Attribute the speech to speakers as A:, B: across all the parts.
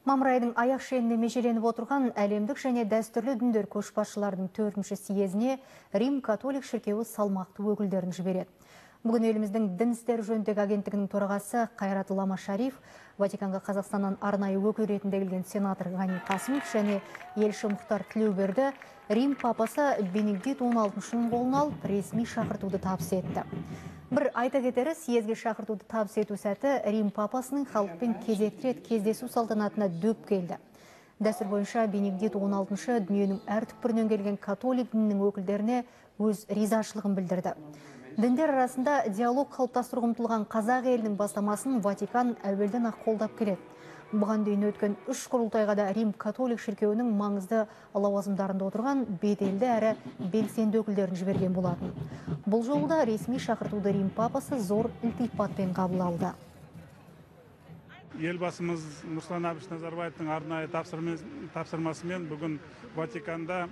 A: Мамыр айының аяқ шенінде межеленіп отырған әлемдік және дәстүрлі діндер көшбасшыларының 4-ші съезіне Рим католик шіркеуі салмақты өкілдерін жібереді. Бүгін еліміздің дін істері жөніндегі агенттігінің төрағасы Қайрат Лама Шариф, Ватиканға Қазақстаннан арнайы өкіл ретінде келген сенатор Ғани Қасымов және елші Мұхтар Тілеуберді Рим папасы Бенедикт 16-ның қолына алып ресми шақыртуды табыс етті. Бір айта кетері, съезге шақыртуды табыс ету сәті Рим папасының халықпен кезекті рет кездесу салтанатына дөп келді. Дәстүр бойынша Бенедикт 16-шы дүниенің әр түкпірінен келген католик дінінің өкілдеріне өз ризашылығын білдірді. Діндер арасында диалог қалыптастыруға ұмтылған қазақ елінің бастамасын Ватикан әуелден ақ қолдап келеді. Бұған дейін өткен 3 құрылтайға да Рим католик шіркеуінің маңызды лауазымдарында отырған беделді әрі белсенді өкілдерін жіберген болатын. Бұл жолы да ресми шақыртуды Рим папасы зор ілтипатпен қабыл алды.
B: Елбасымыз Нұрсұлтан Әбішұлы Назарбаевтың арнайы тапсырмасымен бүгін Ватиканда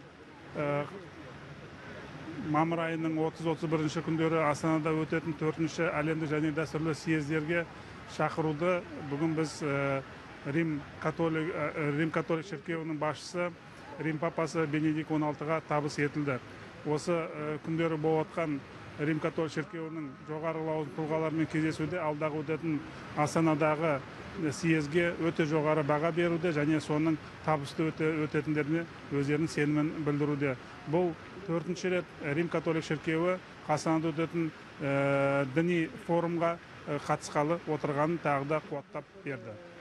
B: мамыр айының 30-31 күндері Астанада өтетін 4-ші әлемдік және дәстүрлі съездерге шақыруды бүгін біз Рим католик шіркеуінің басшысы Рим папасы Бенедикт 16-ға табыс етілді. Осы күндері болып отқан Рим католик шіркеуінің жоғары лауазымды тұлғаларымен кездесуде алдағы өтетін Астанадағы съезге өте жоғары баға беруде және соның табысты өтетіндеріне өздерінің сенімін білдіруде. Бұл 4-ші рет Рим католик шіркеуі Астанада өтетін діни форумға қатысқалы отырғанын тағы да қуаттап берді.